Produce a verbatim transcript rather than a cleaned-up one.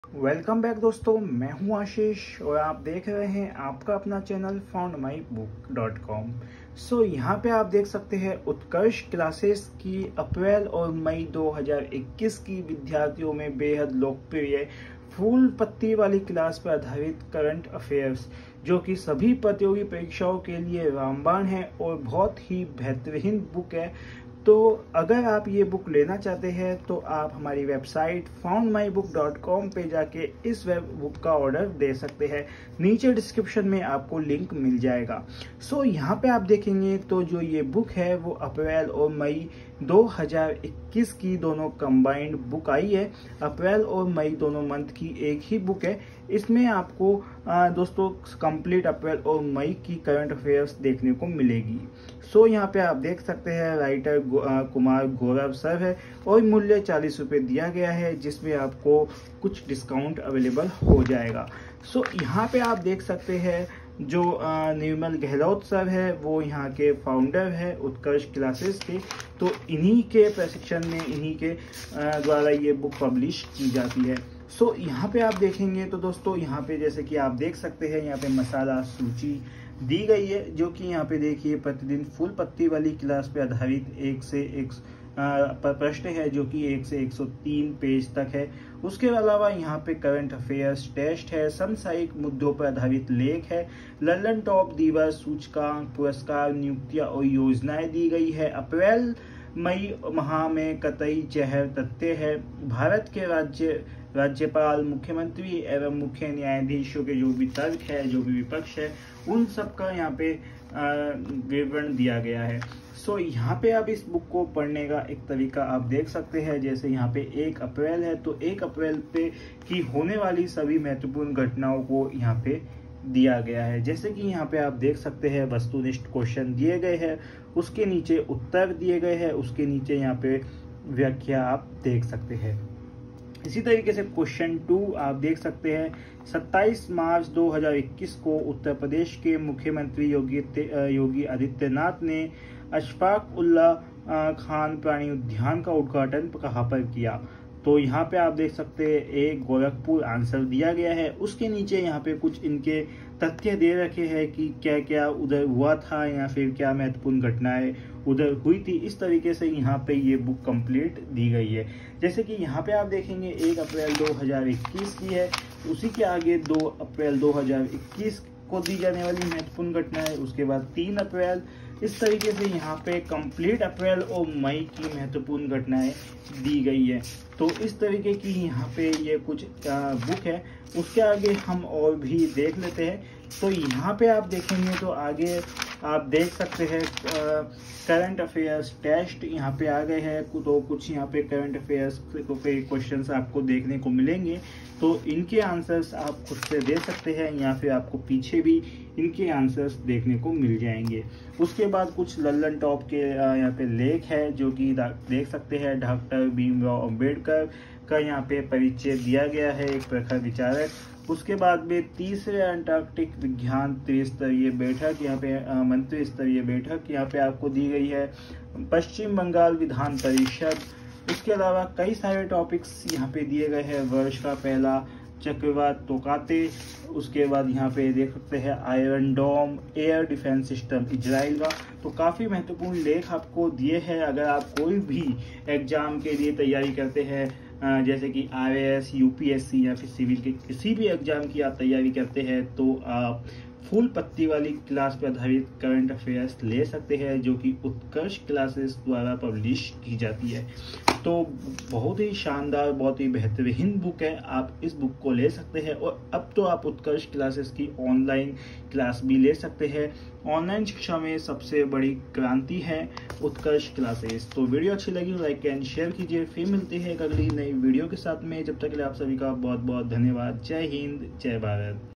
Welcome back दोस्तों, मैं हूं आशीष और आप देख रहे हैं आपका अपना channel found my book dot com. So यहाँ पे आप देख सकते हैं उत्कर्ष क्लासेस की अप्रैल और मई दो हज़ार इक्कीस की विद्यार्थियों में बेहद लोकप्रिय फूल पत्ती वाली क्लास पर आधारित करंट अफेयर्स, जो कि सभी प्रतियोगी परीक्षाओं के लिए रामबाण है और बहुत ही बेहतरीन बुक है। तो अगर आप ये बुक लेना चाहते हैं तो आप हमारी website found my book dot com पे जाके इस वेब बुक का ऑर्डर दे सकते हैं। नीचे डिस्क्रिप्शन में आपको लिंक मिल जाएगा। सो यहाँ पे आप देखेंगे तो जो ये बुक है वो अप्रैल और मई दो हज़ार इक्कीस की दोनों कंबाइंड बुक आई है। अप्रैल और मई दोनों मंथ की एक ही बुक है। इसमें आपको आ, दोस्तों कंप्लीट अप्रैल और मई की करंट अफेयर्स देखने को मिलेगी। सो यहाँ पे आप देख सकते हैं राइटर कुमार गौरव सर है और मूल्य चालीस रुपये दिया गया है, जिसमें आपको कुछ डिस्काउंट अवेलेबल हो जाएगा। सो यहाँ पे आप देख सकते हैं जो निर्मल गहलोत सर है वो यहाँ के फाउंडर है उत्कर्ष क्लासेस के। तो इन्हीं के प्रशिक्षण में इन्हीं के द्वारा ये बुक पब्लिश की जाती है। सो so, यहाँ पे आप देखेंगे तो दोस्तों यहाँ पे जैसे कि आप देख सकते हैं यहाँ पे मसाला सूची दी गई है, जो कि यहाँ पे देखिए प्रतिदिन फूल पत्ती वाली क्लास पे आधारित एक से एक प्रश्न है, जो कि एक से एक सौ तीन पेज तक है। उसके अलावा यहाँ पे करंट अफेयर्स टेस्ट है, समसामयिक मुद्दों पर आधारित लेख है, लल्लन टॉप दिवस सूचकांक पुरस्कार नियुक्तियां और योजनाएं दी गई है। अप्रैल मई माह में कतई जहर तथ्य है। भारत के राज्य राज्यपाल मुख्यमंत्री एवं मुख्य न्यायाधीशों के जो भी तर्क है, जो भी विपक्ष है, उन सब का यहाँ पे विवरण दिया गया है। सो यहाँ पे आप इस बुक को पढ़ने का एक तरीका आप देख सकते हैं। जैसे यहाँ पे एक अप्रैल है तो एक अप्रैल पे की होने वाली सभी महत्वपूर्ण घटनाओं को यहाँ पे दिया गया है। जैसे कि यहाँ पे आप देख सकते हैं वस्तुनिष्ठ क्वेश्चन दिए गए हैं, उसके नीचे उत्तर दिए गए हैं, उसके नीचे यहाँ पे व्याख्या आप देख सकते हैं। इसी तरीके से क्वेश्चन टू आप देख सकते हैं सत्ताईस मार्च दो हज़ार इक्कीस को उत्तर प्रदेश के मुख्यमंत्री योगी योगी आदित्यनाथ ने अशफाक उल्ला खान प्राणी उद्यान का उद्घाटन कहाँ पर किया। तो यहाँ पे आप देख सकते हैं एक गोरखपुर आंसर दिया गया है, उसके नीचे यहाँ पे कुछ इनके तथ्य दे रखे हैं कि क्या क्या उधर हुआ था या फिर क्या महत्वपूर्ण घटनाएं उधर हुई थी। इस तरीके से यहाँ पे ये बुक कंप्लीट दी गई है। जैसे कि यहाँ पे आप देखेंगे एक अप्रैल दो हज़ार इक्कीस की है, उसी के आगे दो अप्रैल दो हज़ार इक्कीस को दी जाने वाली महत्वपूर्ण घटनाएं, उसके बाद तीन अप्रैल। इस तरीके से यहाँ पे कंप्लीट अप्रैल और मई की महत्वपूर्ण घटनाएं दी गई है। तो इस तरीके की यहाँ पे ये कुछ बुक है। उसके आगे हम और भी देख लेते हैं। तो यहाँ पे आप देखेंगे तो आगे आप देख सकते हैं करंट अफेयर्स टेस्ट यहाँ पे आ गए हैं। तो कुछ यहाँ पे करंट अफेयर्स पे क्वेश्चंस आपको देखने को मिलेंगे, तो इनके आंसर्स आप खुद से दे सकते हैं या फिर आपको पीछे भी इनके आंसर्स देखने को मिल जाएंगे। उसके बाद कुछ लल्लन टॉप के यहाँ पे लेख है, जो कि देख सकते हैं डॉक्टर भीमराव अंबेडकर का यहाँ पे परिचय दिया गया है, एक प्रखर विचारक। उसके बाद में तीसरे अंटार्कटिक विज्ञान त्रिस्तरीय बैठक यहाँ पे मंत्री स्तरीय बैठक यहाँ पे आपको दी गई है। पश्चिम बंगाल विधान परिषद, इसके अलावा कई सारे टॉपिक्स यहाँ पे दिए गए हैं। वर्ष का पहला चक्रवात तोकाते, उसके बाद यहाँ पे देख सकते हैं Iron Dome air defence system Israel का। तो काफ़ी महत्वपूर्ण लेख आपको दिए हैं। अगर आप कोई भी एग्जाम के लिए तैयारी करते हैं, जैसे कि R A S, U P S C या फिर सिविल के किसी भी एग्जाम की आप तैयारी करते हैं, तो आप फूल पत्ती वाली क्लास पर आधारित करंट अफेयर्स ले सकते हैं, जो कि उत्कर्ष क्लासेस द्वारा पब्लिश की जाती है। तो बहुत ही शानदार, बहुत ही बेहतरीन बुक है। आप इस बुक को ले सकते हैं और अब तो आप उत्कर्ष क्लासेस की ऑनलाइन क्लास भी ले सकते हैं। ऑनलाइन शिक्षा में सबसे बड़ी क्रांति है उत्कर्ष क्लासेस। तो वीडियो अच्छी लगी लाइक एंड शेयर कीजिए। फिर मिलते हैं एक अगली नई वीडियो के साथ में। जब तक के लिए आप सभी का बहुत बहुत धन्यवाद। जय हिंद, जय भारत।